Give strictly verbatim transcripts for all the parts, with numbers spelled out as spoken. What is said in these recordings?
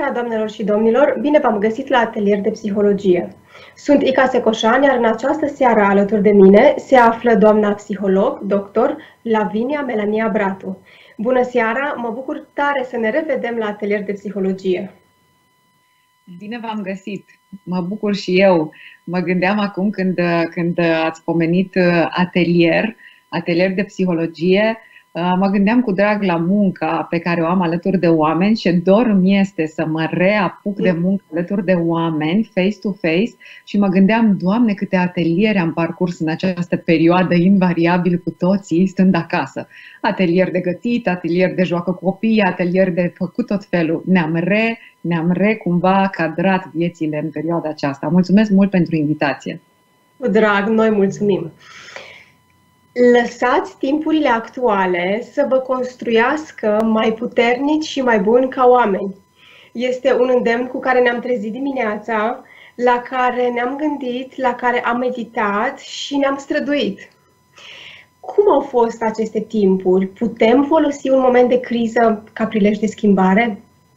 seara, doamnelor și domnilor! Bine v-am găsit la Atelier de Psihologie. Sunt Ica Secoșan, iar în această seară alături de mine se află doamna psiholog, doctor Lavinia Melania Bratu. Bună seara! Mă bucur tare să ne revedem la Atelier de Psihologie. Bine v-am găsit! Mă bucur și eu. Mă gândeam acum când, când ați pomenit atelier, atelier de psihologie, mă gândeam cu drag la munca pe care o am alături de oameni și dor îmi este să mă reapuc de muncă alături de oameni, face-to-face, și mă gândeam, Doamne, câte ateliere am parcurs în această perioadă, invariabil cu toții, stând acasă. Atelier de gătit, atelier de joacă cu copii, atelier de făcut tot felul. Ne-am re, ne-am re cumva cadrat viețile în perioada aceasta. Mulțumesc mult pentru invitație! Cu drag, noi mulțumim! Lăsați timpurile actuale să vă construiască mai puternici și mai buni ca oameni. Este un îndemn cu care ne-am trezit dimineața, la care ne-am gândit, la care am meditat și ne-am străduit. Cum au fost aceste timpuri? Putem folosi un moment de criză ca prilej de schimbare?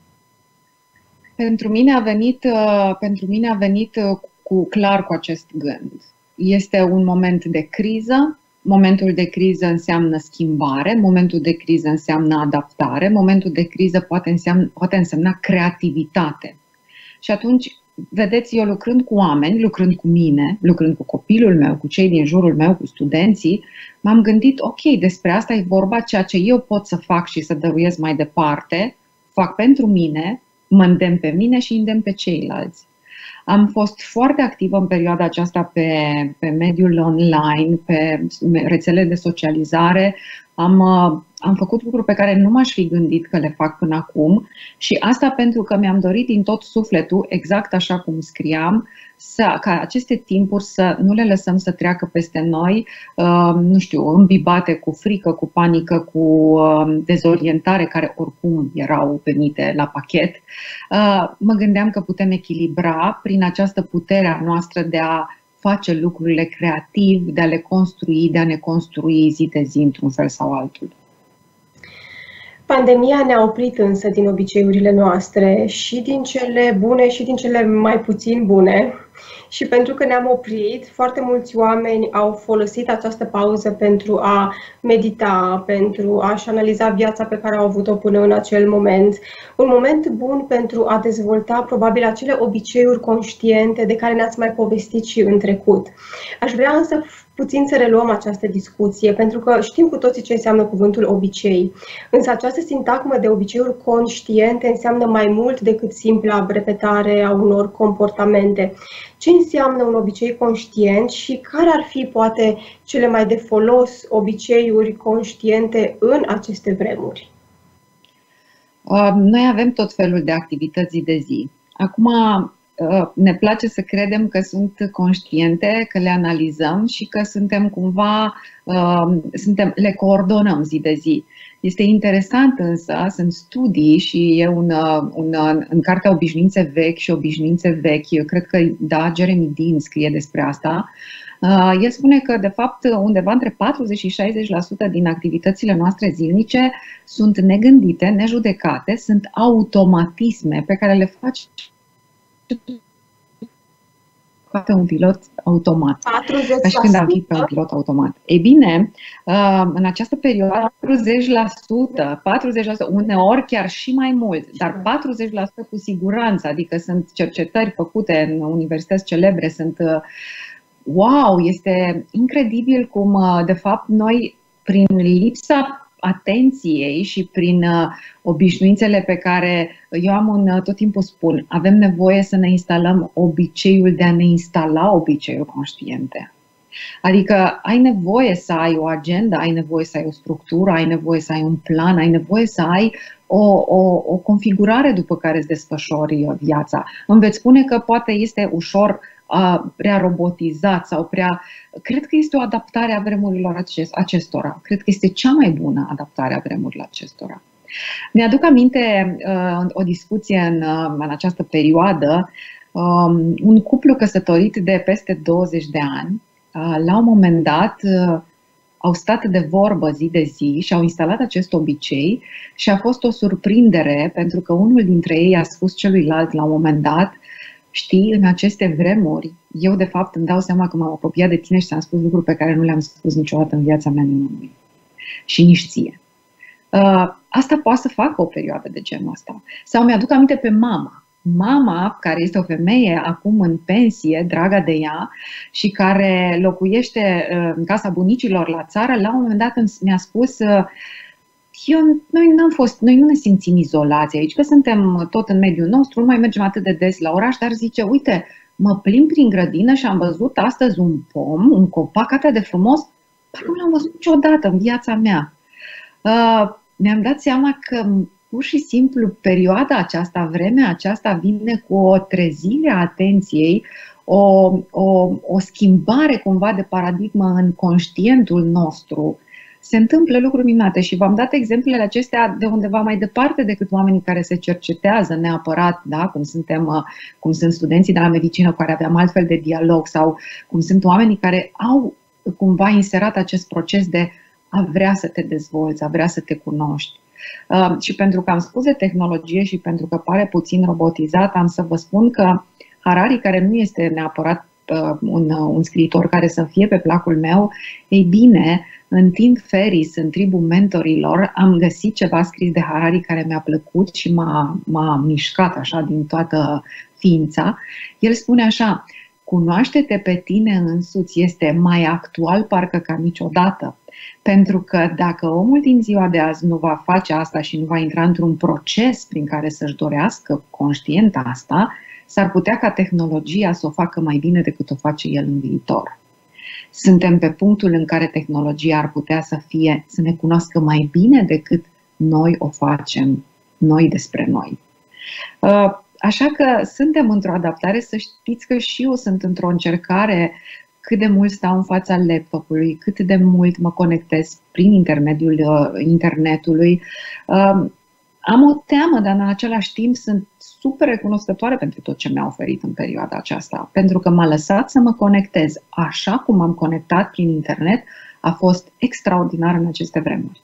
Pentru mine a venit, pentru mine a venit cu, clar cu acest gând. Este un moment de criză. Momentul de criză înseamnă schimbare, momentul de criză înseamnă adaptare, momentul de criză poate însemna, poate însemna creativitate. Și atunci, vedeți, eu lucrând cu oameni, lucrând cu mine, lucrând cu copilul meu, cu cei din jurul meu, cu studenții, m-am gândit, ok, despre asta e vorba, ceea ce eu pot să fac și să dăruiesc mai departe, fac pentru mine, mă îndemn pe mine și îndemn pe ceilalți. Am fost foarte activă în perioada aceasta pe, pe mediul online, pe rețele de socializare. Am, am făcut lucruri pe care nu m-aș fi gândit că le fac până acum și asta pentru că mi-am dorit din tot sufletul, exact așa cum scriam, să, ca aceste timpuri să nu le lăsăm să treacă peste noi, uh, nu știu, îmbibate cu frică, cu panică, cu uh, dezorientare, care oricum erau venite la pachet. Uh, mă gândeam că putem echilibra prin această putere a noastră de a face lucrurile creativ, de a le construi, de a ne construi zi de zi într-un fel sau altul. Pandemia ne-a oprit însă din obiceiurile noastre, și din cele bune și din cele mai puțin bune. Și pentru că ne-am oprit, foarte mulți oameni au folosit această pauză pentru a medita, pentru a-și analiza viața pe care au avut-o până în acel moment. Un moment bun pentru a dezvolta probabil acele obiceiuri conștiente de care ne-ați mai povestit și în trecut. Aș vrea însă puțin să reluăm această discuție, pentru că știm cu toții ce înseamnă cuvântul obicei. Însă această sintagmă de obiceiuri conștiente înseamnă mai mult decât simpla repetare a unor comportamente. Ce înseamnă un obicei conștient și care ar fi, poate, cele mai de folos obiceiuri conștiente în aceste vremuri? Noi avem tot felul de activități de zi. Acum, ne place să credem că sunt conștiente, că le analizăm și că suntem cumva, suntem, le coordonăm zi de zi. Este interesant însă, sunt studii și e un, un, în cartea Obișnuințe vechi și obișnuințe vechi, eu cred că, da, Jeremy Dean scrie despre asta. El spune că, de fapt, undeva între patruzeci și șaizeci la sută din activitățile noastre zilnice sunt negândite, nejudecate, sunt automatisme pe care le faci pe un pilot automat. patruzeci la sută? Ca și când am fi pe un pilot automat. Ei bine, în această perioadă, patruzeci la sută, patruzeci la sută, uneori chiar și mai mult, dar patruzeci la sută cu siguranță, adică sunt cercetări făcute în universități celebre, sunt, wow, este incredibil cum, de fapt, noi, prin lipsa atenției și prin uh, obișnuințele pe care eu am un, tot timpul spun, avem nevoie să ne instalăm obiceiul de a ne instala obiceiuri conștiente. Adică ai nevoie să ai o agenda, ai nevoie să ai o structură, ai nevoie să ai un plan, ai nevoie să ai o, o, o configurare după care îți desfășori viața. Îmi veți spune că poate este ușor Uh, prea robotizat sau prea... Cred că este o adaptare a vremurilor acestora. Cred că este cea mai bună adaptare a vremurilor acestora. Mi-aduc aminte uh, o discuție în, uh, în această perioadă. Um, un cuplu căsătorit de peste douăzeci de ani, uh, la un moment dat, uh, au stat de vorbă zi de zi și au instalat acest obicei și a fost o surprindere pentru că unul dintre ei a spus celuilalt la un moment dat: știi, în aceste vremuri, eu de fapt îmi dau seama că m-am apropiat de tine și ți-am spus lucruri pe care nu le-am spus niciodată în viața mea nimănui. Și nici ție. Asta poate să facă o perioadă de genul ăsta. Sau mi-aduc aminte pe mama. Mama, care este o femeie acum în pensie, dragă de ea, și care locuiește în casa bunicilor la țară, la un moment dat mi-a spus: eu, noi, n-am fost, noi nu ne simțim izolați aici, că suntem tot în mediul nostru, nu mai mergem atât de des la oraș, dar zice, uite, mă plimb prin grădină și am văzut astăzi un pom, un copac atât de frumos, dar nu l-am văzut niciodată în viața mea. Uh, mi-am dat seama că pur și simplu perioada aceasta, vremea aceasta vine cu o trezire a atenției, o, o, o schimbare cumva de paradigmă în conștientul nostru. Se întâmplă lucruri minunate și v-am dat exemplele acestea de undeva mai departe decât oamenii care se cercetează neapărat, da? cum, suntem, cum sunt studenții de la medicină cu care aveam altfel de dialog, sau cum sunt oamenii care au cumva inserat acest proces de a vrea să te dezvolți, a vrea să te cunoști. Uh, și pentru că am spus de tehnologie și pentru că pare puțin robotizat, am să vă spun că Harari, care nu este neapărat uh, un, un scriitor care să fie pe placul meu, ei bine, în Tim Ferriss, în tribul mentorilor, am găsit ceva scris de Harari care mi-a plăcut și m-a, m-a mișcat așa din toată ființa. El spune așa: cunoaște-te pe tine însuți este mai actual parcă ca niciodată. Pentru că dacă omul din ziua de azi nu va face asta și nu va intra într-un proces prin care să-și dorească conștient asta, s-ar putea ca tehnologia să o facă mai bine decât o face el în viitor. Suntem pe punctul în care tehnologia ar putea să fie, să ne cunoască mai bine decât noi o facem, noi despre noi. Așa că suntem într-o adaptare, să știți că și eu sunt într-o încercare. Cât de mult stau în fața laptopului, cât de mult mă conectez prin intermediul internetului. Am o teamă, dar în același timp sunt super recunoscătoare pentru tot ce mi-a oferit în perioada aceasta, pentru că m-a lăsat să mă conectez așa cum am conectat prin internet. A fost extraordinar în aceste vremuri.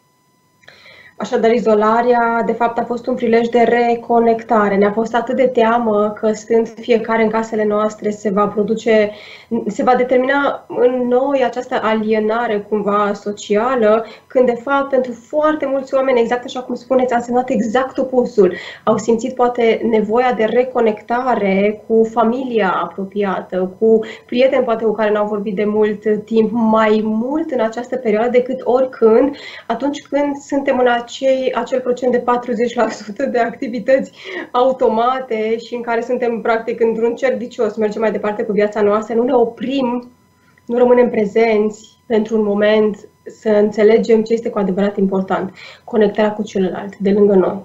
Așadar, izolarea, de fapt, a fost un prilej de reconectare. Ne-a fost atât de teamă că, stând fiecare în casele noastre, se va produce, se va determina în noi această alienare cumva socială, când, de fapt, pentru foarte mulți oameni, exact așa cum spuneți, a însemnat exact opusul. Au simțit, poate, nevoia de reconectare cu familia apropiată, cu prieteni, poate, cu care n-au vorbit de mult timp, mai mult în această perioadă decât oricând, atunci când suntem în acei, acel procent de patruzeci la sută de activități automate și în care suntem practic într-un cerc vicios, mergem mai departe cu viața noastră, nu ne oprim, nu rămânem prezenți pentru un moment să înțelegem ce este cu adevărat important, conectarea cu celălalt, de lângă noi.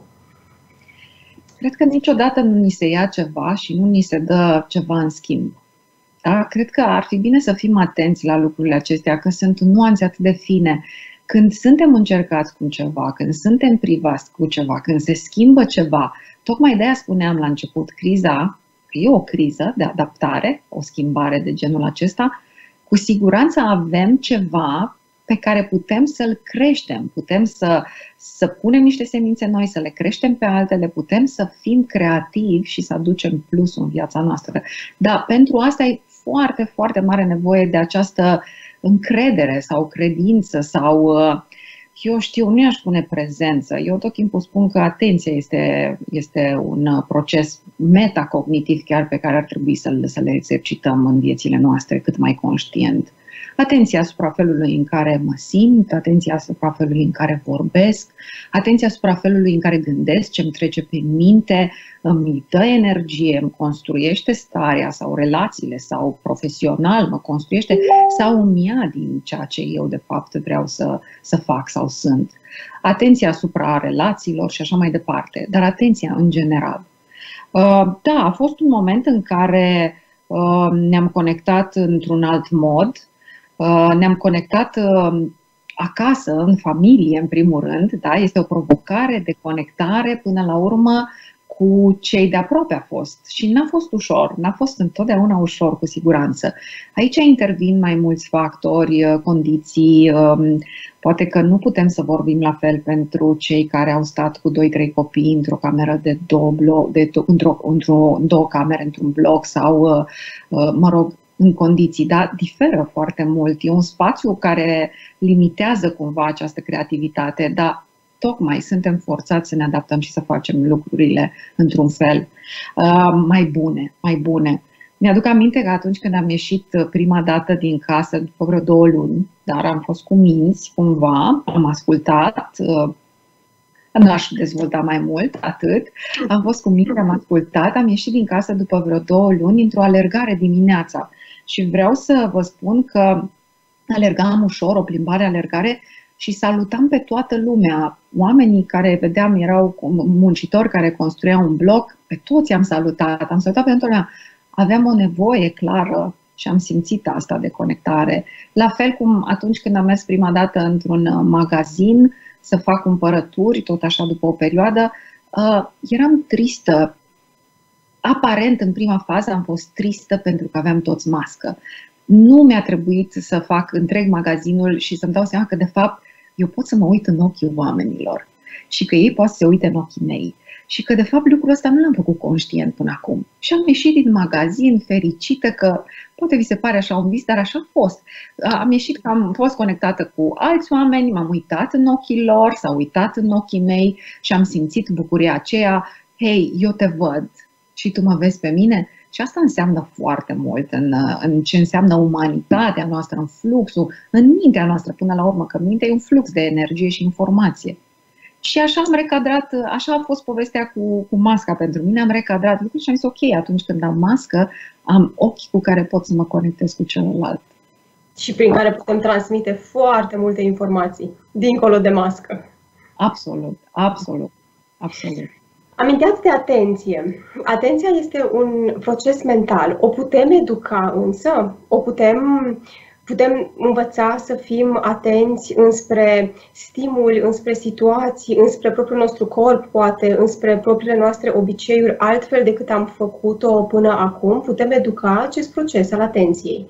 Cred că niciodată nu ni se ia ceva și nu ni se dă ceva în schimb. Da? Cred că ar fi bine să fim atenți la lucrurile acestea, că sunt nuanțe atât de fine. Când suntem încercați cu ceva, când suntem privați cu ceva, când se schimbă ceva, tocmai de aia spuneam la început, criza, că e o criză de adaptare, o schimbare de genul acesta, cu siguranță avem ceva pe care putem să-l creștem, putem să, să punem niște semințe noi, să le creștem pe altele, putem să fim creativi și să aducem plus în viața noastră. Dar pentru asta e foarte, foarte mare nevoie de această încredere sau credință sau, eu știu, nu i-aș spune prezență. Eu tot timpul spun că atenția este, este un proces metacognitiv chiar pe care ar trebui să, să le exercităm în viețile noastre cât mai conștient. Atenția asupra felului în care mă simt, atenția asupra felului în care vorbesc, atenția asupra felului în care gândesc, ce îmi trece pe minte, îmi dă energie, îmi construiește starea sau relațiile sau profesional mă construiește sau îmi ia din ceea ce eu de fapt vreau să, să fac sau sunt. Atenția asupra relațiilor și așa mai departe, dar atenția în general. Da, a fost un moment în care ne-am conectat într-un alt mod. Ne-am conectat acasă, în familie, în primul rând, da? Este o provocare de conectare până la urmă cu cei de aproape a fost și n-a fost ușor, n-a fost întotdeauna ușor, cu siguranță. Aici intervin mai mulți factori, condiții, poate că nu putem să vorbim la fel pentru cei care au stat cu doi trei copii într-o cameră de două, bloc, de do, într-o, într-o, două camere într-un bloc sau, mă rog, în condiții, dar diferă foarte mult. E un spațiu care limitează cumva această creativitate, dar tocmai suntem forțați să ne adaptăm și să facem lucrurile într-un fel uh, mai bune, mai bune. Mi-aduc aminte că atunci când am ieșit prima dată din casă, după vreo două luni, dar am fost cu minți, cumva, am ascultat, uh, nu aș dezvolta mai mult, atât, am fost cu minți, am ascultat, am ieșit din casă după vreo două luni într-o alergare dimineața și vreau să vă spun că alergam ușor, o plimbare, alergare, și salutam pe toată lumea. Oamenii care vedeam erau muncitori care construiau un bloc, pe toți am salutat, am salutat pe toată lumea. Aveam o nevoie clară și am simțit asta de conectare. La fel cum atunci când am mers prima dată într-un magazin să fac cumpărături, tot așa după o perioadă, eram tristă. Aparent, în prima fază am fost tristă pentru că aveam toți mască. Nu mi-a trebuit să fac întreg magazinul și să-mi dau seama că, de fapt, eu pot să mă uit în ochii oamenilor și că ei pot să se uite în ochii mei și că, de fapt, lucrul ăsta nu l-am făcut conștient până acum. Și am ieșit din magazin fericită că, poate vi se pare așa un vis, dar așa a fost. Am ieșit că am fost conectată cu alți oameni, m-am uitat în ochii lor, s-au uitat în ochii mei și am simțit bucuria aceea, hei, eu te văd și tu mă vezi pe mine. Și asta înseamnă foarte mult în, în ce înseamnă umanitatea noastră, în fluxul, în mintea noastră, până la urmă, că mintea e un flux de energie și informație. Și așa am recadrat, așa a fost povestea cu, cu masca pentru mine, am recadrat lucrurile și am zis, ok, atunci când am mască, am ochi cu care pot să mă conectez cu celălalt. Și prin care putem transmite foarte multe informații, dincolo de mască. Absolut, absolut, absolut. Aminteați de atenție. Atenția este un proces mental. O putem educa însă? O putem, putem învăța să fim atenți înspre stimuli, înspre situații, înspre propriul nostru corp, poate, înspre propriile noastre obiceiuri, altfel decât am făcut-o până acum? Putem educa acest proces al atenției?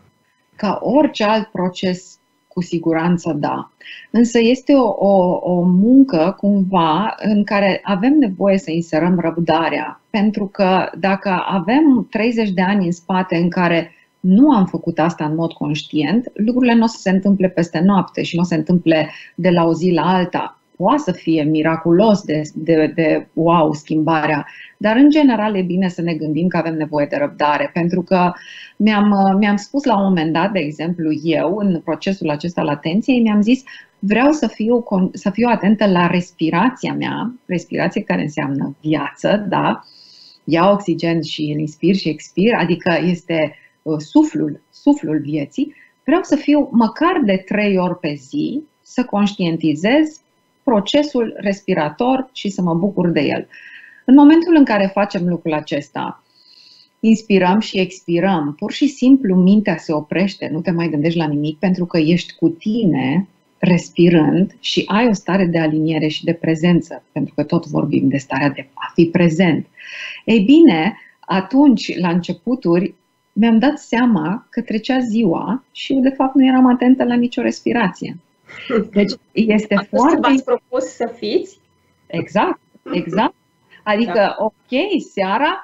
Ca orice alt proces, cu siguranță da. Însă este o, o, o muncă cumva în care avem nevoie să inserăm răbdarea. Pentru că dacă avem treizeci de ani în spate în care nu am făcut asta în mod conștient, lucrurile nu o să se întâmple peste noapte și nu o să se întâmple de la o zi la alta. Poate să fie miraculos de, de, de wow schimbarea, dar în general e bine să ne gândim că avem nevoie de răbdare, pentru că mi-am, mi-am spus la un moment dat, de exemplu eu, în procesul acesta al atenției, mi-am zis vreau să fiu, să fiu atentă la respirația mea, respirație care înseamnă viață, da? Iau oxigen și îl inspir și expir, adică este suflul, suflul vieții. Vreau să fiu măcar de trei ori pe zi, să conștientizez procesul respirator și să mă bucur de el. În momentul în care facem lucrul acesta, inspirăm și expirăm, pur și simplu mintea se oprește, nu te mai gândești la nimic pentru că ești cu tine respirând și ai o stare de aliniere și de prezență, pentru că tot vorbim de starea de a fi prezent. Ei bine, atunci, la începuturi, mi-am dat seama că trecea ziua și eu de fapt nu eram atentă la nicio respirație. Deci este Atunci foarte... v-ați propus să fiți? Exact, exact. Adică, da. ok, seara,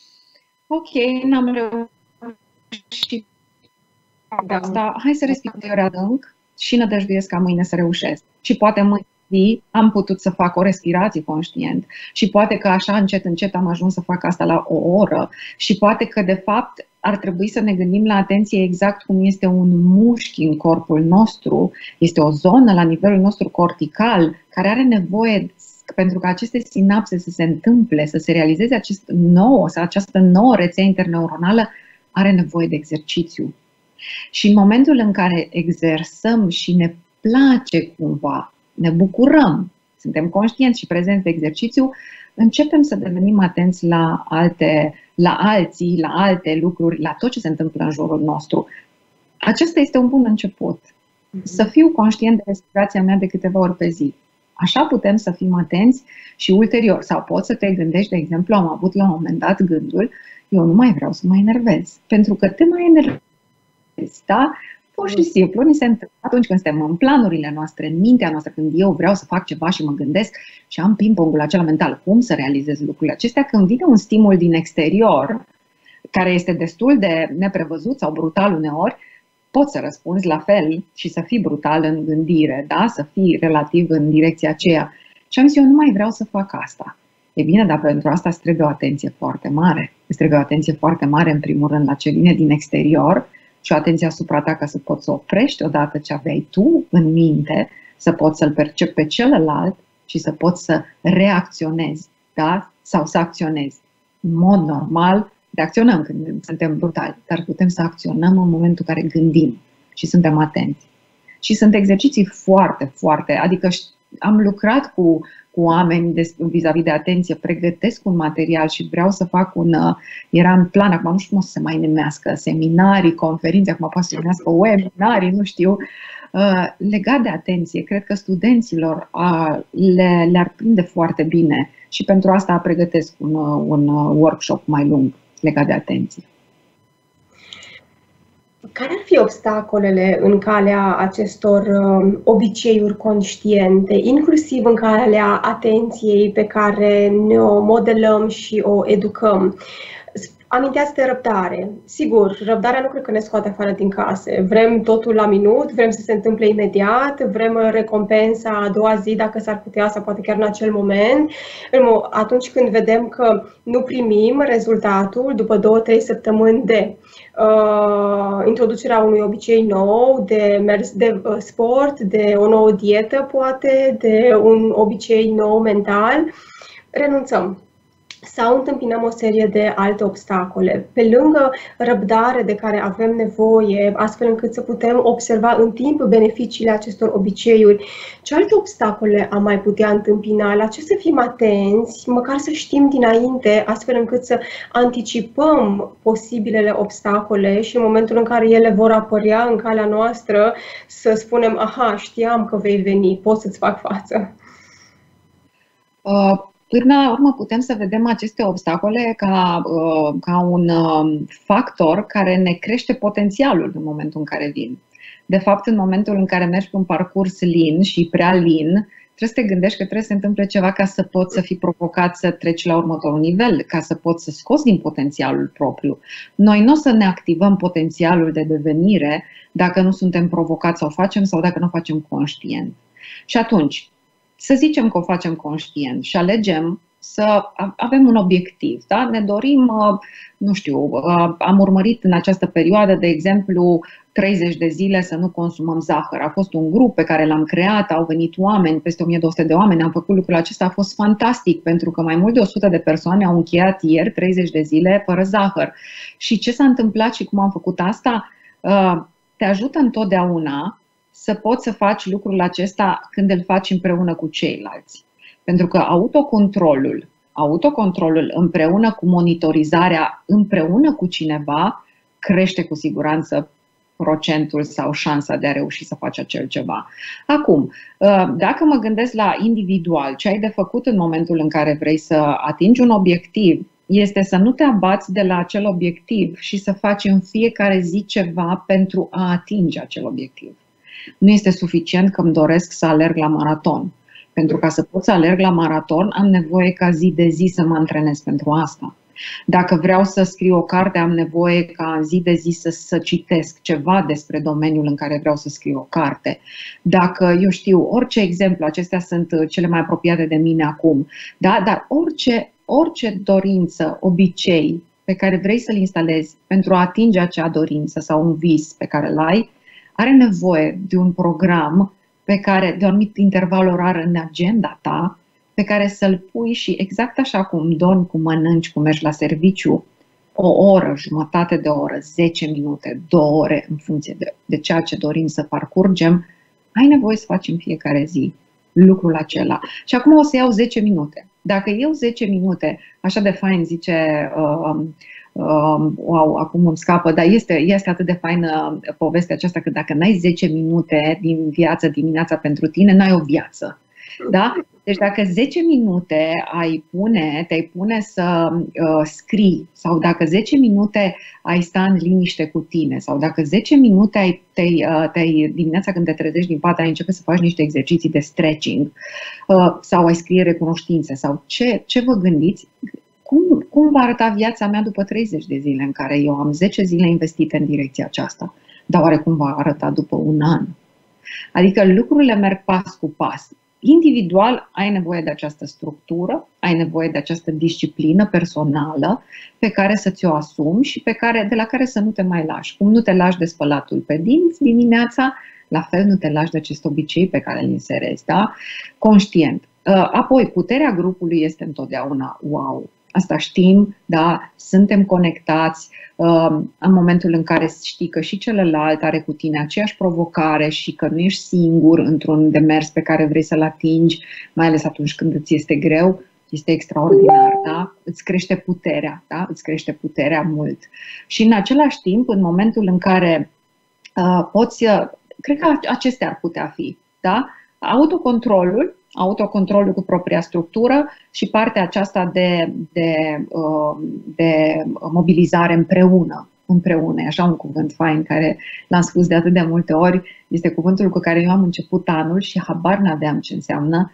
ok, n-am reușit Da. asta, hai să respir de ori adânc și nădăjduiesc ca mâine să reușesc. Și poate mâine zi am putut să fac o respirație conștient și poate că așa încet, încet am ajuns să fac asta la o oră și poate că de fapt ar trebui să ne gândim la atenție exact cum este un mușchi în corpul nostru, este o zonă la nivelul nostru cortical care are nevoie, pentru că aceste sinapse să se întâmple, să se realizeze acest nou, această nouă rețea interneuronală, are nevoie de exercițiu. Și în momentul în care exersăm și ne place cumva, ne bucurăm, suntem conștienți și prezenți de exercițiu, începem să devenim atenți la alte, la alții, la alte lucruri, la tot ce se întâmplă în jurul nostru. Acesta este un bun început. Să fiu conștient de respirația mea de câteva ori pe zi. Așa putem să fim atenți și ulterior. Sau poți să te gândești, de exemplu, am avut la un moment dat gândul, eu nu mai vreau să mă enervez, pentru că te mai enervezi, da? Pur și simplu, ni se întâmplă atunci când suntem în planurile noastre, în mintea noastră, când eu vreau să fac ceva și mă gândesc și am ping-pongul acela mental, cum să realizez lucrurile acestea, când vine un stimul din exterior, care este destul de neprevăzut sau brutal uneori, poți să răspunzi la fel și să fii brutal în gândire, da? Să fii relativ în direcția aceea. Și am zis, eu nu mai vreau să fac asta. E bine, dar pentru asta îți trebuie o atenție foarte mare. Îți trebuie o atenție foarte mare, în primul rând, la ce vine din exterior și o atenție asupra ta ca să poți să oprești odată ce aveai tu în minte, să poți să-l percepi pe celălalt și să poți să reacționezi, da? Sau să acționezi. În mod normal, reacționăm când suntem brutali, dar putem să acționăm în momentul în care gândim și suntem atenți. Și sunt exerciții foarte, foarte, adică am lucrat cu, cu oameni vis-a-vis de atenție, pregătesc un material și vreau să fac un, era în plan, acum nu știu cum o să se mai numească, seminarii, conferințe, acum poate să se numească webinarii, nu știu, legat de atenție. Cred că studenților le, le-ar prinde foarte bine și pentru asta pregătesc un, un workshop mai lung legat de atenție. Care ar fi obstacolele în calea acestor uh, obiceiuri conștiente, inclusiv în calea atenției pe care ne-o modelăm și o educăm? Aminteați de răbdare. Sigur, răbdarea nu cred că ne scoate afară din case. Vrem totul la minut, vrem să se întâmple imediat, vrem recompensa a doua zi dacă s-ar putea sau poate chiar în acel moment. Atunci când vedem că nu primim rezultatul după două, trei săptămâni de uh, introducerea unui obicei nou, de mers de uh, sport, de o nouă dietă poate, de un obicei nou mental, renunțăm. Sau întâmpinăm o serie de alte obstacole. Pe lângă răbdare de care avem nevoie, astfel încât să putem observa în timp beneficiile acestor obiceiuri, ce alte obstacole am mai putea întâmpina? La ce să fim atenți, măcar să știm dinainte, astfel încât să anticipăm posibilele obstacole și în momentul în care ele vor apărea în calea noastră, să spunem, aha, știam că vei veni, pot să-ți fac față. Uh. Până la urmă putem să vedem aceste obstacole ca, ca un factor care ne crește potențialul în momentul în care vin. De fapt, în momentul în care mergi pe un parcurs lin și prea lin, trebuie să te gândești că trebuie să se întâmple ceva ca să poți să fii provocat să treci la următorul nivel, ca să poți să scoți din potențialul propriu. Noi nu o să ne activăm potențialul de devenire dacă nu suntem provocați să o facem sau dacă nu o facem conștient. Și atunci, să zicem că o facem conștient și alegem să avem un obiectiv. Da? Ne dorim, nu știu, am urmărit în această perioadă, de exemplu, treizeci de zile să nu consumăm zahăr. A fost un grup pe care l-am creat, au venit oameni, peste o mie două sute de oameni, am făcut lucrul acesta, a fost fantastic, pentru că mai mult de o sută de persoane au încheiat ieri treizeci de zile fără zahăr. Și ce s-a întâmplat și cum am făcut asta? Te ajută întotdeauna să poți să faci lucrul acesta când îl faci împreună cu ceilalți. Pentru că autocontrolul, autocontrolul împreună cu monitorizarea, împreună cu cineva, crește cu siguranță procentul sau șansa de a reuși să faci acel ceva. Acum, dacă mă gândesc la individual, ce ai de făcut în momentul în care vrei să atingi un obiectiv, este să nu te abați de la acel obiectiv și să faci în fiecare zi ceva pentru a atinge acel obiectiv. Nu este suficient că îmi doresc să alerg la maraton. Pentru ca să pot să alerg la maraton, am nevoie ca zi de zi să mă antrenez pentru asta. Dacă vreau să scriu o carte, am nevoie ca zi de zi să, să citesc ceva despre domeniul în care vreau să scriu o carte. Dacă, eu știu, orice exemplu, acestea sunt cele mai apropiate de mine acum, da? Dar orice, orice dorință, obicei pe care vrei să-l instalezi pentru a atinge acea dorință sau un vis pe care îl ai, are nevoie de un program pe care, de un anumit interval orar în agenda ta, pe care să-l pui și exact așa cum dormi, cum mănânci, cum mergi la serviciu, o oră, jumătate de oră, zece minute, două ore, în funcție de, de ceea ce dorim să parcurgem, ai nevoie să faci în fiecare zi lucrul acela. Și acum o să iau zece minute. Dacă iau zece minute, așa de fain zice... Uh, Uh, wow, acum îmi scapă, dar este, este atât de faină povestea aceasta că dacă n-ai zece minute din viață dimineața pentru tine, n-ai o viață. Da? Deci dacă zece minute ai pune, te-ai pune să uh, scrii, sau dacă zece minute ai sta în liniște cu tine, sau dacă zece minute ai, te-ai, uh, te-ai, dimineața când te trezești din pat ai începe să faci niște exerciții de stretching, uh, sau ai scrie recunoștințe, sau ce, ce vă gândiți, cum, cum va arăta viața mea după treizeci de zile în care eu am zece zile investite în direcția aceasta, dar oare cum va arăta după un an? Adică lucrurile merg pas cu pas. Individual ai nevoie de această structură, ai nevoie de această disciplină personală pe care să ți-o asumi și pe care, de la care să nu te mai lași. Cum nu te lași de spălatul pe dinți dimineața, la fel nu te lași de acest obicei pe care îl inserezi, da? Conștient. Apoi, puterea grupului este întotdeauna wow. Asta știm, da? Suntem conectați în momentul în care știi că și celălalt are cu tine aceeași provocare și că nu ești singur într-un demers pe care vrei să-l atingi, mai ales atunci când îți este greu, este extraordinar, da? Îți crește puterea, da? Îți crește puterea mult. Și în același timp, în momentul în care uh, poți, uh, cred că acestea ar putea fi, da? Autocontrolul, autocontrolul cu propria structură și partea aceasta de, de, de mobilizare împreună. Împreună, e așa un cuvânt fain care l-am spus de atât de multe ori, este cuvântul cu care eu am început anul și habar n-aveam ce înseamnă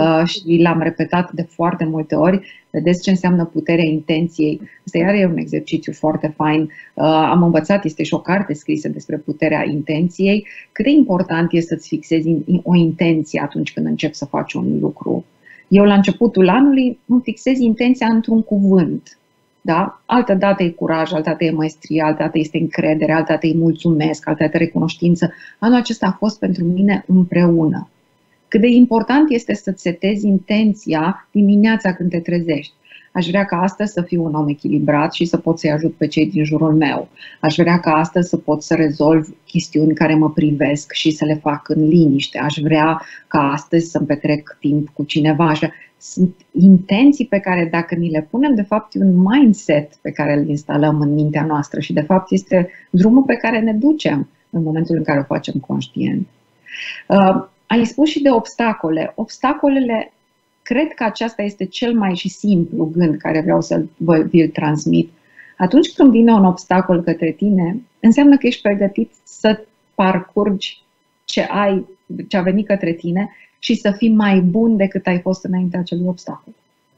și l-am repetat de foarte multe ori. Vedeți ce înseamnă puterea intenției. Asta iar e un exercițiu foarte fain. Am învățat, este și o carte scrisă despre puterea intenției. Cât de important este să-ți fixezi o intenție atunci când începi să faci un lucru. Eu la începutul anului îmi fixez intenția într-un cuvânt. Da? Altă dată e curaj, altă dată e maestrie, altă dată este încredere, altă dată e mulțumesc, altă dată recunoștință. Anul acesta a fost pentru mine împreună. Cât de important este să-ți setezi intenția dimineața când te trezești. Aș vrea ca astăzi să fiu un om echilibrat și să pot să-i ajut pe cei din jurul meu. Aș vrea ca astăzi să pot să rezolv chestiuni care mă privesc și să le fac în liniște. Aș vrea ca astăzi să-mi petrec timp cu cineva. Sunt intenții pe care dacă ni le punem, de fapt e un mindset pe care îl instalăm în mintea noastră și de fapt este drumul pe care ne ducem în momentul în care o facem conștient. Uh, Ai spus și de obstacole. Obstacolele, cred că aceasta este cel mai și simplu gând care vreau să vi-l transmit. Atunci când vine un obstacol către tine, înseamnă că ești pregătit să parcurgi ce ai, ce a venit către tine și să fii mai bun decât ai fost înainte acelui obstacol.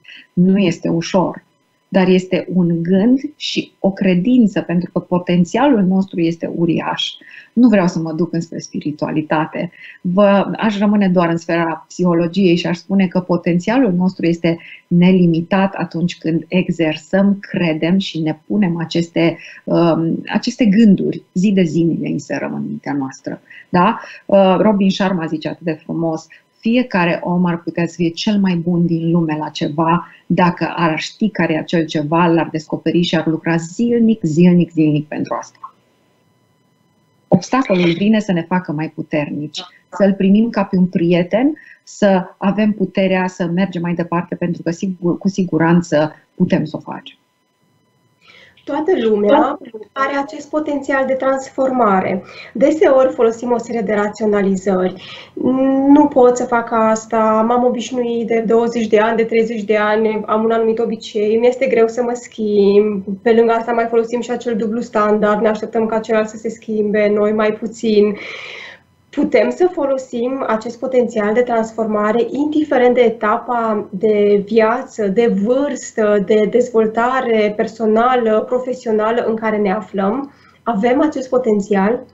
Nu este ușor, dar este un gând și o credință, pentru că potențialul nostru este uriaș. Nu vreau să mă duc înspre spiritualitate. Vă, aș rămâne doar în sfera psihologiei și aș spune că potențialul nostru este nelimitat atunci când exersăm, credem și ne punem aceste, um, aceste gânduri. Zi de zi le inserăm în mintea noastră. Da? Uh, Robin Sharma zice atât de frumos: fiecare om ar putea să fie cel mai bun din lume la ceva dacă ar ști care e acel ceva, l-ar descoperi și ar lucra zilnic, zilnic, zilnic pentru asta. Obstacolul vine să ne facă mai puternici, să-l primim ca pe un prieten, să avem puterea să mergem mai departe, pentru că sigur, cu siguranță putem să o facem. Toată lumea are acest potențial de transformare. Deseori folosim o serie de raționalizări. Nu pot să fac asta, m-am obișnuit de douăzeci de ani, de treizeci de ani, am un anumit obicei, mi-este greu să mă schimb. Pe lângă asta mai folosim și acel dublu standard, ne așteptăm ca celălalt să se schimbe, noi mai puțin. Putem să folosim acest potențial de transformare, indiferent de etapa de viață, de vârstă, de dezvoltare personală, profesională în care ne aflăm. Avem acest potențial?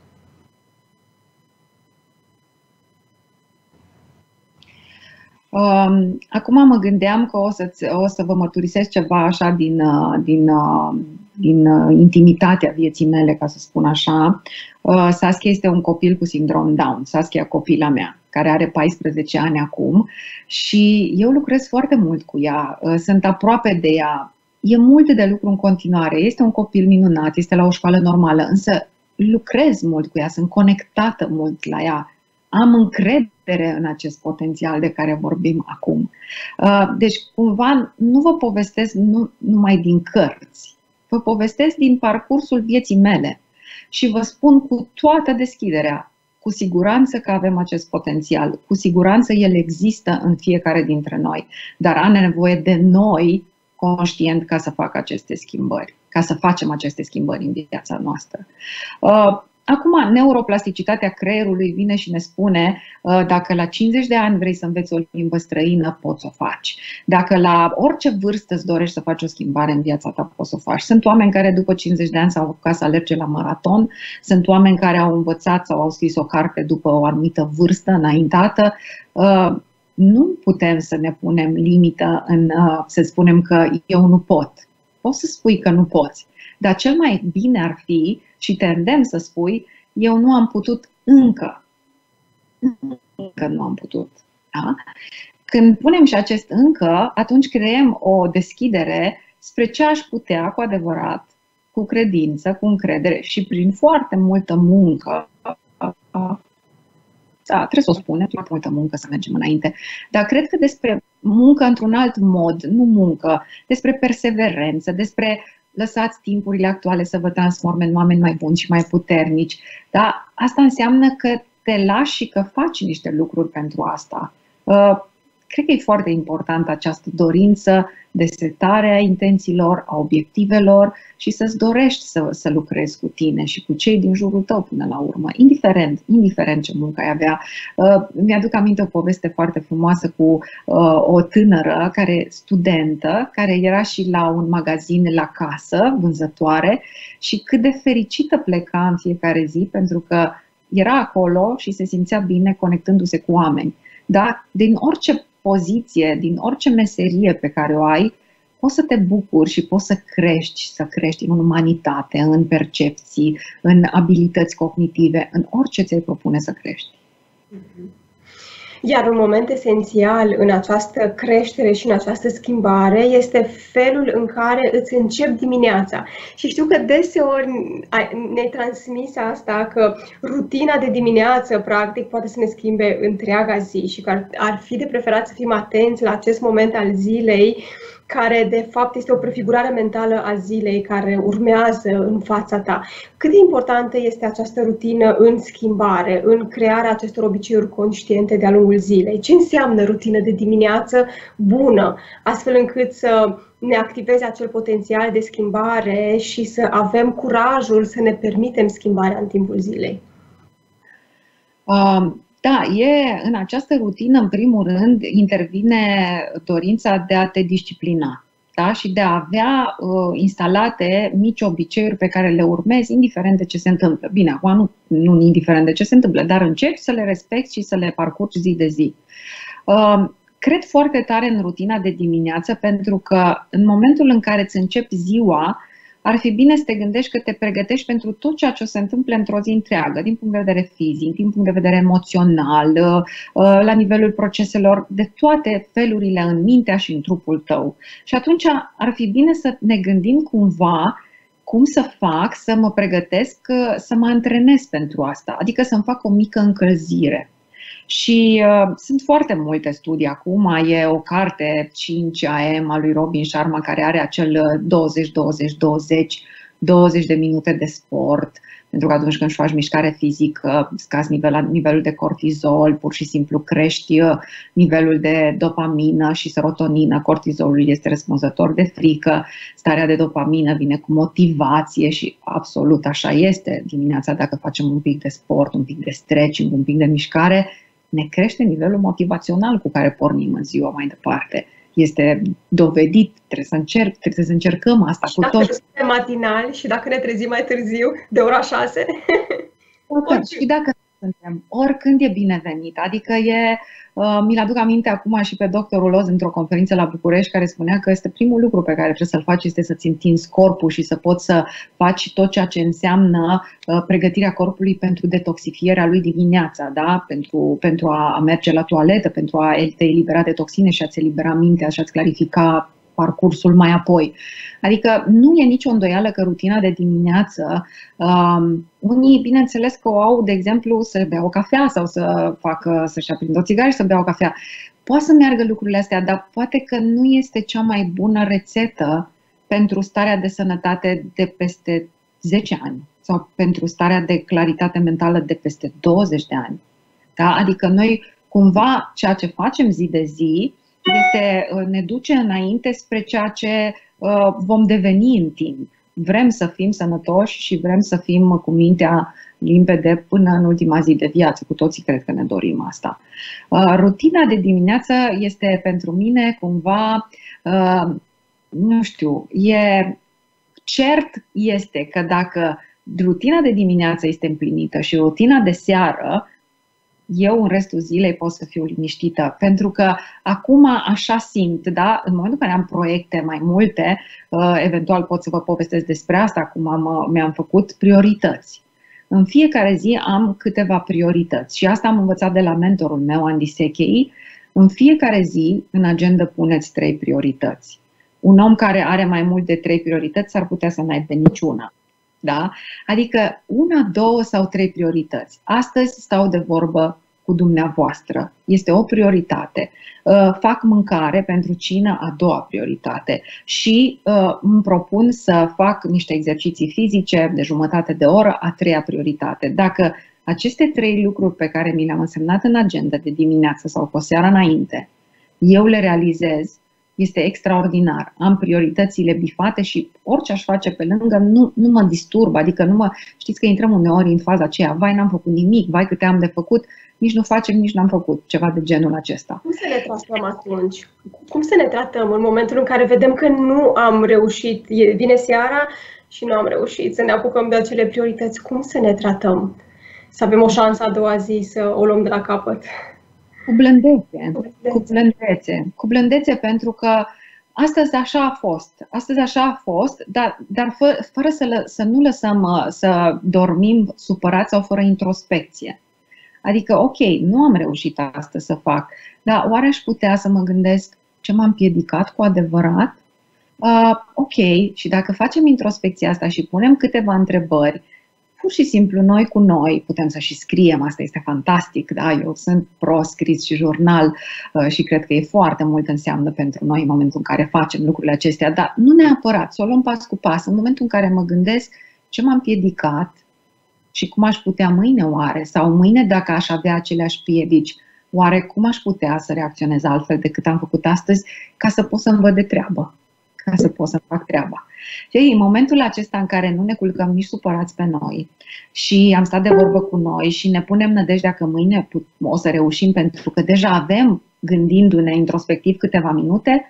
Acum mă gândeam că o să, o să vă mărturisesc ceva așa din, din, din intimitatea vieții mele, ca să spun așa. Saskia este un copil cu sindrom Down, Saskia, copila mea, care are paisprezece ani acum și eu lucrez foarte mult cu ea, sunt aproape de ea. E mult de lucru în continuare, este un copil minunat, este la o școală normală, însă lucrez mult cu ea, sunt conectată mult la ea. Am încredere în acest potențial de care vorbim acum. Deci, cumva, nu vă povestesc nu, numai din cărți, vă povestesc din parcursul vieții mele și vă spun cu toată deschiderea, Cu siguranță că avem acest potențial, cu siguranță el există în fiecare dintre noi, dar are nevoie de noi conștient ca să facă aceste schimbări, ca să facem aceste schimbări în viața noastră. Acum, neuroplasticitatea creierului vine și ne spune dacă la cincizeci de ani vrei să înveți o limbă străină, poți să o faci. Dacă la orice vârstă îți dorești să faci o schimbare în viața ta, poți să o faci. Sunt oameni care după cincizeci de ani s-au apucat să alerge la maraton, sunt oameni care au învățat sau au scris o carte după o anumită vârstă înaintată. Nu putem să ne punem limită în să spunem că eu nu pot. Poți să spui că nu poți, dar cel mai bine ar fi, și te îndemn să spui, eu nu am putut încă. Încă nu am putut. Da? Când punem și acest încă, atunci creăm o deschidere spre ce aș putea cu adevărat, cu credință, cu încredere și prin foarte multă muncă. Da, trebuie să o spunem, foarte multă muncă să mergem înainte. Dar cred că despre muncă într-un alt mod, nu muncă, despre perseverență, despre lăsați timpurile actuale să vă transforme în oameni mai buni și mai puternici. Da? Asta înseamnă că te lași și că faci niște lucruri pentru asta. Cred că e foarte importantă această dorință de setare a intențiilor, a obiectivelor și să-ți dorești să, să lucrezi cu tine și cu cei din jurul tău până la urmă, indiferent, indiferent ce muncă ai avea. Uh, mi-aduc aminte o poveste foarte frumoasă cu uh, o tânără, care studentă, care era și la un magazin la casă, vânzătoare, și cât de fericită pleca în fiecare zi pentru că era acolo și se simțea bine conectându-se cu oameni. Da? Din orice poziție, din orice meserie pe care o ai, poți să te bucuri și poți să crești, să crești în umanitate, în percepții, în abilități cognitive, în orice ți-ai propune să crești. Iar un moment esențial în această creștere și în această schimbare este felul în care îți începi dimineața. Și știu că deseori ne-ai transmis asta, că rutina de dimineață, practic, poate să ne schimbe întreaga zi și că ar, ar fi de preferat să fim atenți la acest moment al zilei, care de fapt este o prefigurare mentală a zilei care urmează în fața ta. Cât de importantă este această rutină în schimbare, în crearea acestor obiceiuri conștiente de-a lungul zilei? Ce înseamnă rutină de dimineață bună, astfel încât să ne activeze acel potențial de schimbare și să avem curajul să ne permitem schimbarea în timpul zilei? Um. Da, e, în această rutină, în primul rând, intervine dorința de a te disciplina, da? Și de a avea uh, instalate mici obiceiuri pe care le urmezi, indiferent de ce se întâmplă. Bine, acum nu, nu indiferent de ce se întâmplă, dar încerci să le respecti și să le parcurgi zi de zi. Uh, cred foarte tare în rutina de dimineață, pentru că în momentul în care îți începi ziua, ar fi bine să te gândești că te pregătești pentru tot ceea ce o se întâmple într-o zi întreagă, din punct de vedere fizic, din punct de vedere emoțional, la nivelul proceselor, de toate felurile în mintea și în trupul tău. Și atunci ar fi bine să ne gândim cumva cum să fac, să mă pregătesc, să mă antrenez pentru asta, adică să-mi fac o mică încălzire. Și uh, sunt foarte multe studii acum, e o carte cinci A M a lui Robin Sharma care are acel douăzeci douăzeci douăzeci, douăzeci de minute de sport, pentru că atunci când își faci mișcare fizică, scazi nivel, nivelul de cortizol, pur și simplu crești nivelul de dopamină și serotonină. Cortizolul este răspunzător de frică, starea de dopamină vine cu motivație și absolut așa este dimineața dacă facem un pic de sport, un pic de stretching, un pic de mișcare, ne crește nivelul motivațional cu care pornim în ziua mai departe. Este dovedit, trebuie să, încerc, trebuie să încercăm asta și cu dacă toți. Dacă matinal și dacă ne trezim mai târziu, de ora șase. Și dacă suntem, oricând e binevenit. Adică e, uh, mi-l aduc aminte acum și pe doctorul Oz într-o conferință la București, care spunea că este primul lucru pe care trebuie să-l faci este să-ți întinzi corpul și să poți să faci tot ceea ce înseamnă uh, pregătirea corpului pentru detoxifierea lui dimineața, da? pentru, pentru a merge la toaletă, pentru a te elibera de toxine și a-ți elibera mintea și a-ți clarifica parcursul mai apoi. Adică nu e nicio îndoială că rutina de dimineață, um, unii bineînțeles că o au, de exemplu, să bea o cafea sau să facă, să-și aprindă o țigară și să bea o cafea. Poate să meargă lucrurile astea, dar poate că nu este cea mai bună rețetă pentru starea de sănătate de peste zece ani sau pentru starea de claritate mentală de peste douăzeci de ani. Da? Adică noi, cumva, ceea ce facem zi de zi este, ne duce înainte spre ceea ce uh, vom deveni în timp. Vrem să fim sănătoși și vrem să fim cu mintea limpede până în ultima zi de viață. Cu toții cred că ne dorim asta. Uh, rutina de dimineață este pentru mine cumva, uh, nu știu, e, cert este că dacă rutina de dimineață este împlinită și rutina de seară, eu în restul zilei pot să fiu liniștită, pentru că acum așa simt, da? În momentul în care am proiecte mai multe, eventual pot să vă povestesc despre asta, cum am, mi-am făcut priorități. În fiecare zi am câteva priorități și asta am învățat de la mentorul meu, Andy Sechei. În fiecare zi, în agenda puneți trei priorități. Un om care are mai mult de trei priorități s-ar putea să n-aibă niciuna. Da? Adică una, două sau trei priorități. Astăzi stau de vorbă cu dumneavoastră. Este o prioritate. Fac mâncare pentru cină, a doua prioritate. Și îmi propun să fac niște exerciții fizice de jumătate de oră, a treia prioritate. Dacă aceste trei lucruri pe care mi le-am însemnat în agenda de dimineață sau cu o seară înainte, eu le realizez, este extraordinar. Am prioritățile bifate și orice aș face pe lângă nu, nu mă disturbă. Adică nu mă, știți că intrăm uneori în faza aceea, vai, n-am făcut nimic, vai, câte am de făcut, nici nu facem, nici n-am făcut, ceva de genul acesta. Cum să ne tratăm atunci? Cum să ne tratăm în momentul în care vedem că nu am reușit, vine seara și nu am reușit să ne apucăm de acele priorități? Cum să ne tratăm? Să avem o șansă a doua zi să o luăm de la capăt? Cu blândețe, cu blândețe, cu blândețe pentru că astăzi așa a fost, astăzi așa a fost, dar, dar fă, fără să, lă, să nu lăsăm să dormim supărați sau fără introspecție. Adică, ok, nu am reușit astăzi să fac, dar oare aș putea să mă gândesc ce m-am împiedicat cu adevărat? Uh, ok, și dacă facem introspecția asta și punem câteva întrebări, pur și simplu noi cu noi putem să și scriem, asta este fantastic, da? Eu sunt pro-scris și jurnal și cred că e foarte mult înseamnă pentru noi în momentul în care facem lucrurile acestea, dar nu neapărat, să o luăm pas cu pas. În momentul în care mă gândesc ce m-am piedicat și cum aș putea mâine oare, sau mâine dacă aș avea aceleași piedici, oare cum aș putea să reacționez altfel decât am făcut astăzi ca să pot să-mi văd de treabă, ca să pot să fac treaba. Și în momentul acesta în care nu ne culcăm nici supărați pe noi și am stat de vorbă cu noi și ne punem nădejdea că mâine o să reușim pentru că deja avem, gândindu-ne introspectiv câteva minute,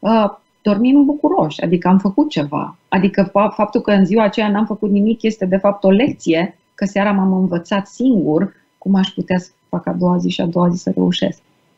dormim bucuroși, adică am făcut ceva. Adică faptul că în ziua aceea n-am făcut nimic este de fapt o lecție, că seara m-am învățat singur cum aș putea să fac a doua zi și a doua zi să reușesc.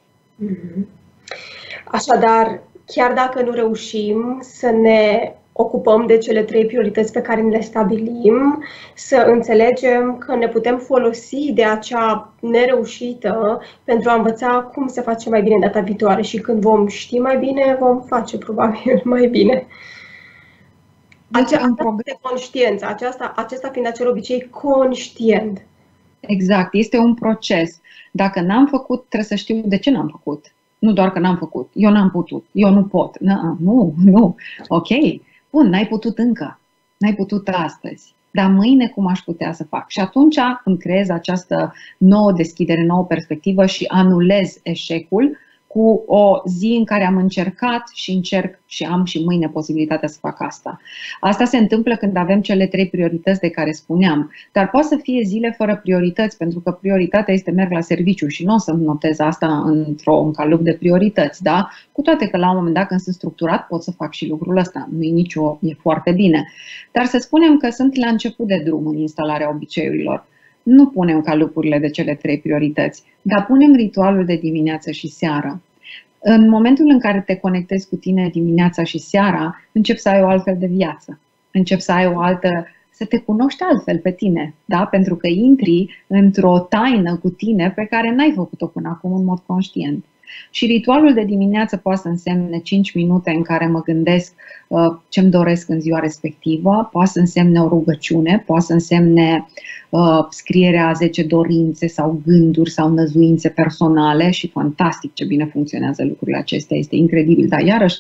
Așadar, chiar dacă nu reușim să ne ocupăm de cele trei priorități pe care le stabilim, să înțelegem că ne putem folosi de acea nereușită pentru a învăța cum să facem mai bine data viitoare și când vom ști mai bine, vom face probabil mai bine. Aceasta este conștiența, aceasta, acesta fiind acel obicei conștient. Exact, este un proces. Dacă n-am făcut, trebuie să știu de ce n-am făcut. Nu doar că n-am făcut, eu n-am putut, eu nu pot. Nu, nu, nu. Ok, bun, n-ai putut încă, n-ai putut astăzi, dar mâine cum aș putea să fac? Și atunci îmi creez această nouă deschidere, nouă perspectivă și anulez eșecul cu o zi în care am încercat și încerc și am și mâine posibilitatea să fac asta. Asta se întâmplă când avem cele trei priorități de care spuneam, dar poate să fie zile fără priorități, pentru că prioritatea este merg la serviciu și nu o să-mi notez asta într-un calup de priorități, da? Cu toate că la un moment dat când sunt structurat pot să fac și lucrul ăsta, nu e nicio, e foarte bine. Dar să spunem că sunt la început de drum în instalarea obiceiurilor. Nu punem calupurile de cele trei priorități, dar punem ritualul de dimineață și seară. În momentul în care te conectezi cu tine dimineața și seara, începi să ai o altfel de viață. Începi să ai o altă, să te cunoști altfel pe tine, da? Pentru că intri într-o taină cu tine pe care n-ai făcut-o până acum în mod conștient. Și ritualul de dimineață poate să însemne cinci minute în care mă gândesc uh, ce-mi doresc în ziua respectivă, poate să însemne o rugăciune, poate să însemne uh, scrierea a zece dorințe sau gânduri sau năzuințe personale și fantastic ce bine funcționează lucrurile acestea, este incredibil, dar iarăși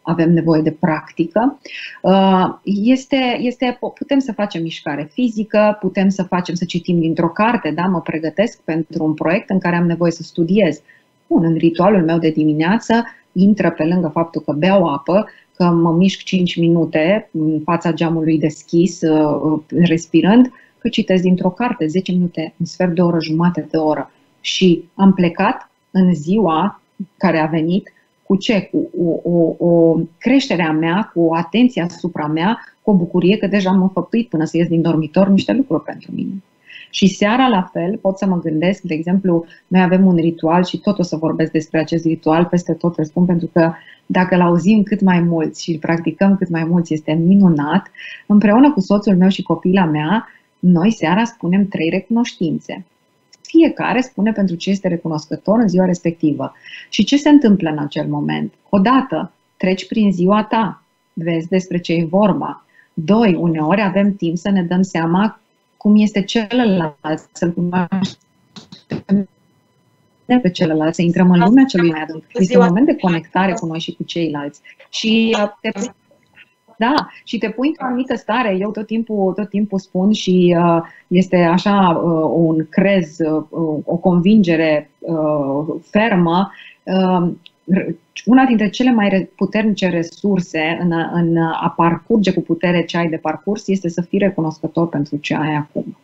avem nevoie de practică. Este, este, putem să facem mișcare fizică, putem să facem, să citim dintr-o carte, da? Mă pregătesc pentru un proiect în care am nevoie să studiez. Bun, în ritualul meu de dimineață intră pe lângă faptul că beau apă, că mă mișc cinci minute în fața geamului deschis, respirând, că citesc dintr-o carte zece minute, un sfert de oră, jumătate de oră. Și am plecat în ziua care a venit cu ce? Cu o, o, o creștere a mea, cu o atenție asupra mea, cu o bucurie că deja am înfăptuit până să ies din dormitor niște lucruri pentru mine. Și seara la fel pot să mă gândesc, de exemplu, noi avem un ritual și tot o să vorbesc despre acest ritual, peste tot îl spun pentru că dacă îl auzim cât mai mulți și îl practicăm cât mai mulți, este minunat. Împreună cu soțul meu și copila mea, noi seara spunem trei recunoștințe. Fiecare spune pentru ce este recunoscător în ziua respectivă. Și ce se întâmplă în acel moment? Odată, treci prin ziua ta, vezi despre ce e vorba. Doi, uneori avem timp să ne dăm seama cum este celălalt, să-l cunoaștem pe celălalt, să intrăm în lumea celui mai adânc. Este un moment de conectare cu noi și cu ceilalți. Și te, da, și te pui într-o anumită stare. Eu tot timpul, tot timpul spun și uh, este așa uh, un crez, uh, o convingere uh, fermă. Uh, Una dintre cele mai puternice resurse în a, în a parcurge cu putere ce ai de parcurs este să fii recunoscător pentru ce ai acum.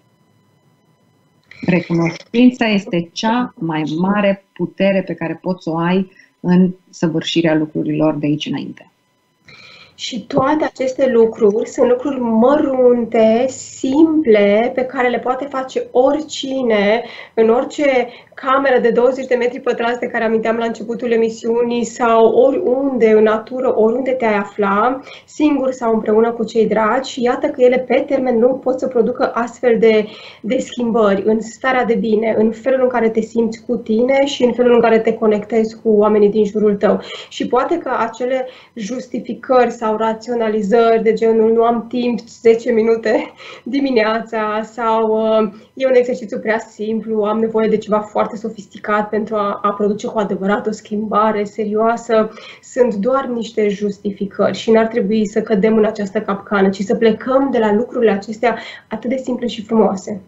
Recunoștința este cea mai mare putere pe care poți să o ai în săvârșirea lucrurilor de aici înainte. Și toate aceste lucruri sunt lucruri mărunte, simple, pe care le poate face oricine, în orice cameră de douăzeci de metri pătrați de care aminteam la începutul emisiunii sau oriunde, în natură, oriunde te-ai afla, singur sau împreună cu cei dragi. Și iată că ele pe termen lung pot să producă astfel de, de schimbări în starea de bine, în felul în care te simți cu tine și în felul în care te conectezi cu oamenii din jurul tău. Și poate că acele justificări sau raționalizări de genul nu am timp zece minute dimineața sau e un exercițiu prea simplu, am nevoie de ceva foarte sofisticat pentru a, a produce cu adevărat o schimbare serioasă, sunt doar niște justificări și n-ar trebui să cădem în această capcană, ci să plecăm de la lucrurile acestea atât de simple și frumoase.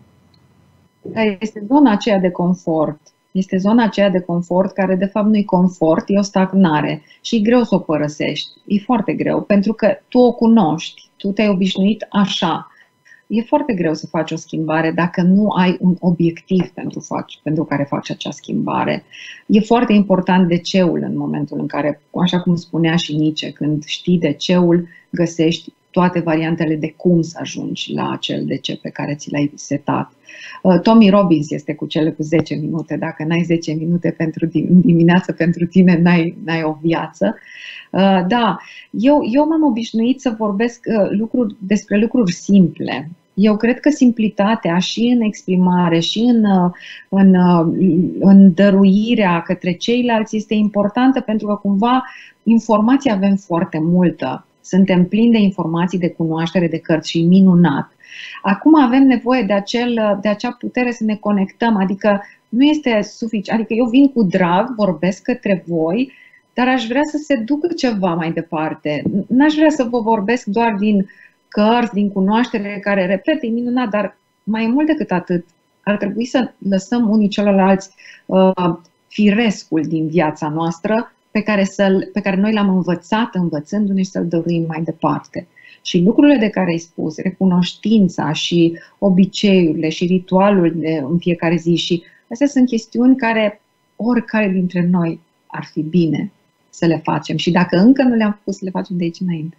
Este zona aceea de confort. Este zona aceea de confort care de fapt nu-i confort, e o stagnare și e greu să o părăsești. E foarte greu pentru că tu o cunoști, tu te-ai obișnuit așa. E foarte greu să faci o schimbare dacă nu ai un obiectiv pentru, faci, pentru care faci acea schimbare. E foarte important de ceul în momentul în care, așa cum spunea și Nietzsche, când știi de ceul, găsești toate variantele de cum să ajungi la acel de ce pe care ți l-ai setat. Tommy Robbins este cu cele cu zece minute. Dacă n-ai zece minute pentru dimineață pentru tine, n-ai, n-ai o viață. Da, eu, eu m-am obișnuit să vorbesc lucruri, despre lucruri simple. Eu cred că simplitatea și în exprimare și în, în, în dăruirea către ceilalți este importantă pentru că cumva informația avem foarte multă. Suntem plini de informații, de cunoaștere, de cărți și minunat. Acum avem nevoie de, acel, de acea putere să ne conectăm, adică nu este suficient, adică eu vin cu drag, vorbesc către voi, dar aș vrea să se ducă ceva mai departe. N-aș vrea să vă vorbesc doar din cărți, din cunoaștere, care, repet, e minunat, dar mai mult decât atât, ar trebui să lăsăm unii celorlalți uh, firescul din viața noastră pe care, să, pe care noi l-am învățat învățându-ne și să-l dăruim mai departe. Și lucrurile de care ai spus, recunoștința și obiceiurile și ritualul de în fiecare zi, și astea sunt chestiuni care oricare dintre noi ar fi bine să le facem. Și dacă încă nu le-am făcut, să le facem de aici înainte.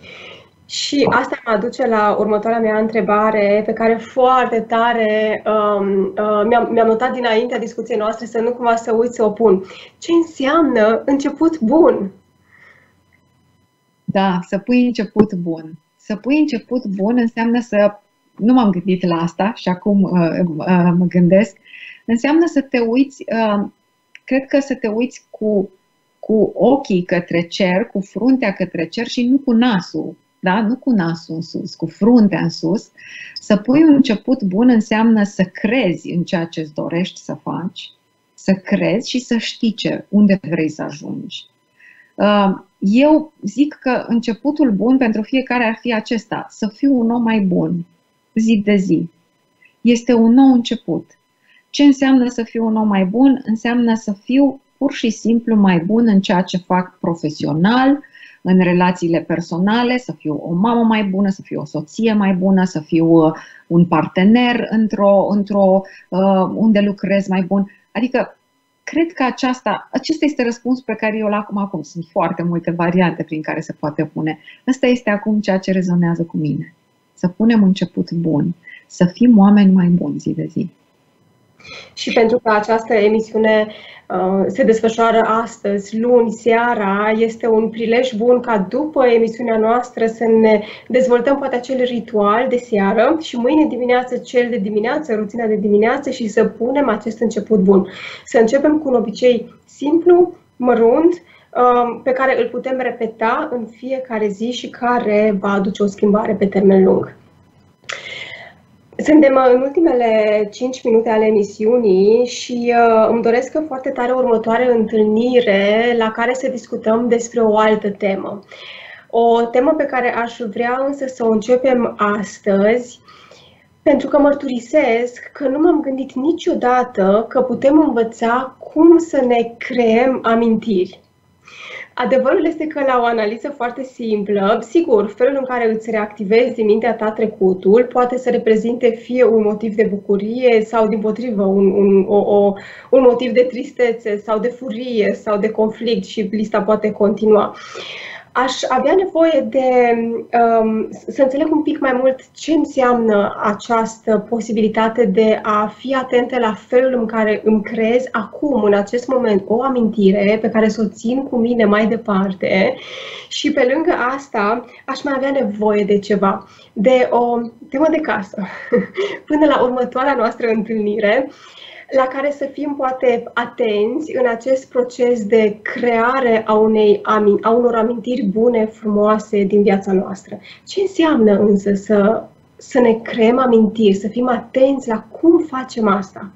Și asta mă aduce la următoarea mea întrebare, pe care foarte tare um, uh, mi-am, mi-am notat dinaintea discuției noastre, să nu cumva să uit să o pun. Ce înseamnă început bun? Da, să pui început bun. Să pui început bun înseamnă să... Nu m-am gândit la asta și acum uh, uh, mă gândesc. Înseamnă să te uiți, uh, cred că să te uiți cu, cu ochii către cer, cu fruntea către cer și nu cu nasul. Da? Nu cu nasul în sus, cu fruntea în sus. Să pui un început bun înseamnă să crezi în ceea ce îți dorești să faci, să crezi și să știi ce, unde vrei să ajungi. Eu zic că începutul bun pentru fiecare ar fi acesta, să fiu un om mai bun, zi de zi. Este un nou început. Ce înseamnă să fiu un om mai bun? Înseamnă să fiu pur și simplu mai bun în ceea ce fac profesional, în relațiile personale, să fiu o mamă mai bună, să fiu o soție mai bună, să fiu un partener într-o, într-o, uh, unde lucrez mai bun. Adică, cred că aceasta, acesta este răspunsul pe care eu îl acum acum. Sunt foarte multe variante prin care se poate pune. Ăsta este acum ceea ce rezonează cu mine. Să punem început bun, să fim oameni mai buni zi de zi. Și pentru că această emisiune uh, se desfășoară astăzi, luni, seara, este un prilej bun ca după emisiunea noastră să ne dezvoltăm poate acel ritual de seară și mâine dimineață cel de dimineață, rutina de dimineață și să punem acest început bun. Să începem cu un obicei simplu, mărunt, uh, pe care îl putem repeta în fiecare zi și care va aduce o schimbare pe termen lung. Suntem în ultimele cinci minute ale emisiunii și uh, îmi doresc foarte tare următoare întâlnire la care să discutăm despre o altă temă. O temă pe care aș vrea însă să o începem astăzi, pentru că mărturisesc că nu m-am gândit niciodată că putem învăța cum să ne creăm amintiri. Adevărul este că la o analiză foarte simplă, sigur, felul în care îți reactivezi din mintea ta trecutul poate să reprezinte fie un motiv de bucurie sau, dimpotrivă, un, un, o, o, un motiv de tristețe sau de furie sau de conflict și lista poate continua. Aș avea nevoie de um, să înțeleg un pic mai mult ce înseamnă această posibilitate de a fi atentă la felul în care îmi creez acum, în acest moment, o amintire pe care să o țin cu mine mai departe și pe lângă asta aș mai avea nevoie de ceva, de o temă de casă, până la următoarea noastră întâlnire, la care să fim poate atenți în acest proces de creare a, unei, a unor amintiri bune, frumoase din viața noastră. Ce înseamnă însă să, să ne creăm amintiri, să fim atenți la cum facem asta?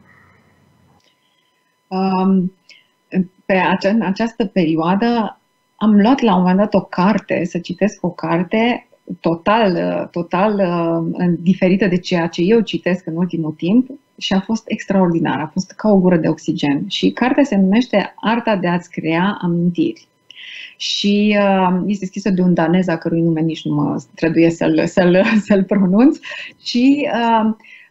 Um, pe ace- în această perioadă am luat la un moment dat o carte, să citesc o carte total, total uh, diferită de ceea ce eu citesc în ultimul timp și a fost extraordinar, a fost ca o gură de oxigen. Și cartea se numește Arta de a-ți crea amintiri. Și uh, este scrisă de un danez a cărui nume nici nu mă trebuie să-l, să-l, să-l pronunț. Și uh,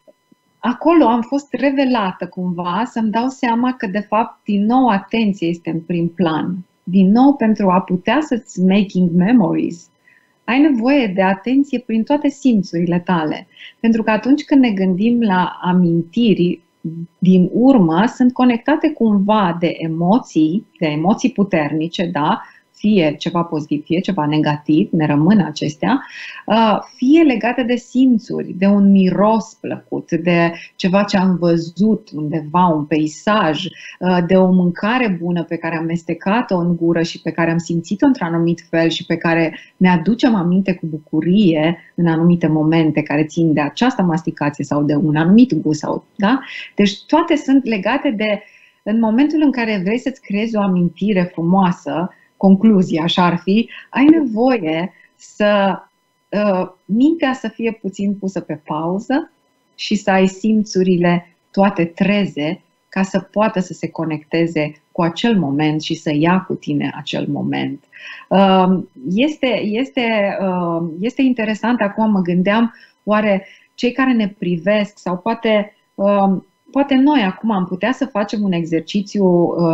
acolo am fost revelată cumva să-mi dau seama că de fapt din nou atenție este în prim plan. Din nou, pentru a putea să-ți making memories, ai nevoie de atenție prin toate simțurile tale. Pentru că atunci când ne gândim la amintiri din urmă, sunt conectate cumva de emoții, de emoții puternice, da? Fie ceva pozitiv, fie ceva negativ, ne rămân acestea, fie legate de simțuri, de un miros plăcut, de ceva ce am văzut undeva, un peisaj, de o mâncare bună pe care am mestecat-o în gură și pe care am simțit-o într-un anumit fel și pe care ne aducem aminte cu bucurie în anumite momente care țin de această masticație sau de un anumit gust. Sau, da? Deci toate sunt legate de, în momentul în care vrei să-ți creezi o amintire frumoasă, concluzia așa ar fi, ai nevoie să uh, mintea să fie puțin pusă pe pauză și să ai simțurile toate treze ca să poată să se conecteze cu acel moment și să ia cu tine acel moment. Uh, este, este, uh, este interesant, acum mă gândeam, oare cei care ne privesc sau poate... Uh, Poate noi acum am putea să facem un exercițiu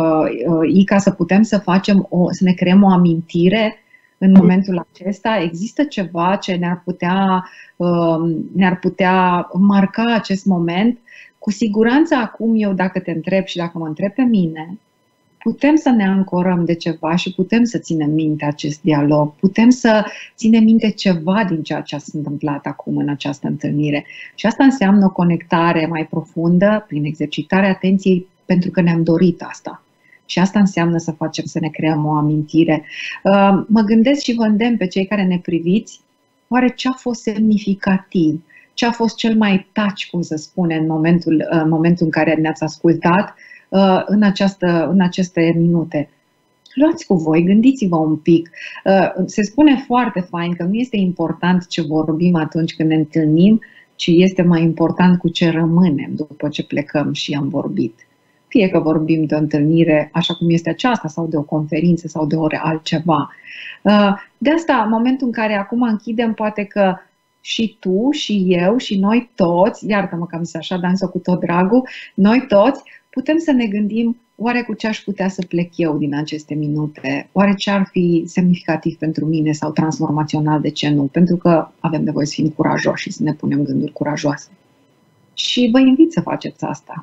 uh, ca să putem să facem o, să ne creăm o amintire în momentul acesta. Există ceva ce ne-ar putea, uh, ne-ar putea marca acest moment? Cu siguranță acum eu, dacă te întreb și dacă mă întreb pe mine, putem să ne ancorăm de ceva și putem să ținem minte acest dialog. Putem să ținem minte ceva din ceea ce s-a întâmplat acum în această întâlnire. Și asta înseamnă o conectare mai profundă prin exercitarea atenției, pentru că ne-am dorit asta. Și asta înseamnă să facem, să ne creăm o amintire. Mă gândesc și vă îndemn pe cei care ne priviți, oare ce a fost semnificativ? Ce a fost cel mai touch, cum să spune, în momentul, în momentul în care ne-ați ascultat în, această, în aceste minute? luați cu voi, gândiți-vă un pic. Se spune foarte fain că nu este important ce vorbim atunci când ne întâlnim, ci este mai important cu ce rămânem după ce plecăm și am vorbit. Fie că vorbim de o întâlnire așa cum este aceasta, sau de o conferință, sau de ori altceva. De asta, în momentul în care acum închidem, poate că și tu, și eu, și noi toți, iartă-mă că am zis așa, dar însă cu tot dragul, noi toți putem să ne gândim, oare cu ce aș putea să plec eu din aceste minute? Oare ce ar fi semnificativ pentru mine sau transformațional, de ce nu? Pentru că avem nevoie să fim curajoși și să ne punem gânduri curajoase. Și vă invit să faceți asta.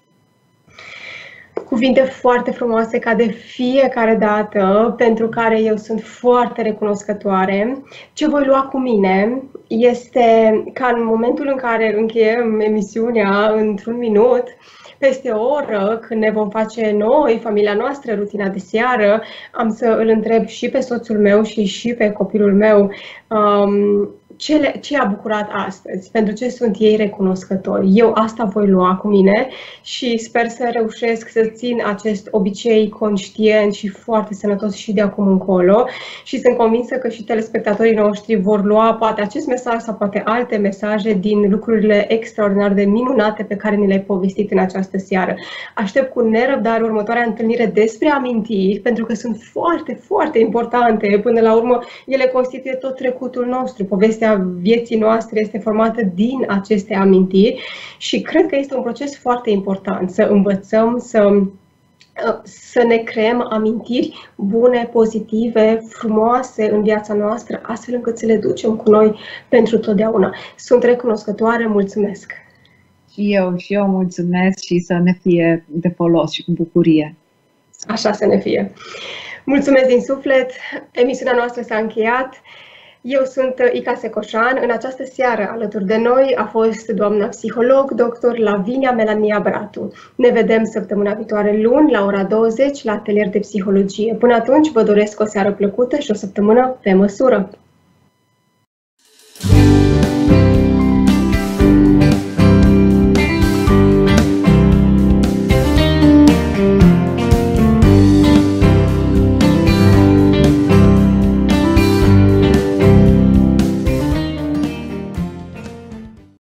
Cuvinte foarte frumoase ca de fiecare dată, pentru care eu sunt foarte recunoscătoare. Ce voi lua cu mine este ca în momentul în care încheiem emisiunea într-un minut, peste o oră, când ne vom face noi, familia noastră, rutina de seară, am să îl întreb și pe soțul meu și și pe copilul meu um, ce, le, ce a bucurat astăzi, pentru ce sunt ei recunoscători. Eu asta voi lua cu mine și sper să reușesc să țin acest obicei conștient și foarte sănătos și de acum încolo și sunt convinsă că și telespectatorii noștri vor lua poate acest mesaj sau poate alte mesaje din lucrurile extraordinar de minunate pe care ni le-ai povestit în această seară. Aștept cu nerăbdare următoarea întâlnire despre amintiri, pentru că sunt foarte, foarte importante. Până la urmă, ele constituie tot trecutul nostru. Povestea vieții noastre este formată din aceste amintiri și cred că este un proces foarte important să învățăm să, să ne creăm amintiri bune, pozitive, frumoase în viața noastră, astfel încât să le ducem cu noi pentru totdeauna. Sunt recunoscătoare, mulțumesc! Și eu, și eu mulțumesc și să ne fie de folos și cu bucurie. Așa să ne fie! Mulțumesc din suflet! Emisiunea noastră s-a încheiat. Eu sunt Ica Secoșan. În această seară alături de noi a fost doamna psiholog, doctor Lavinia Melania Bratu. Ne vedem săptămâna viitoare luni la ora douăzeci la Atelier de Psihologie. Până atunci vă doresc o seară plăcută și o săptămână pe măsură.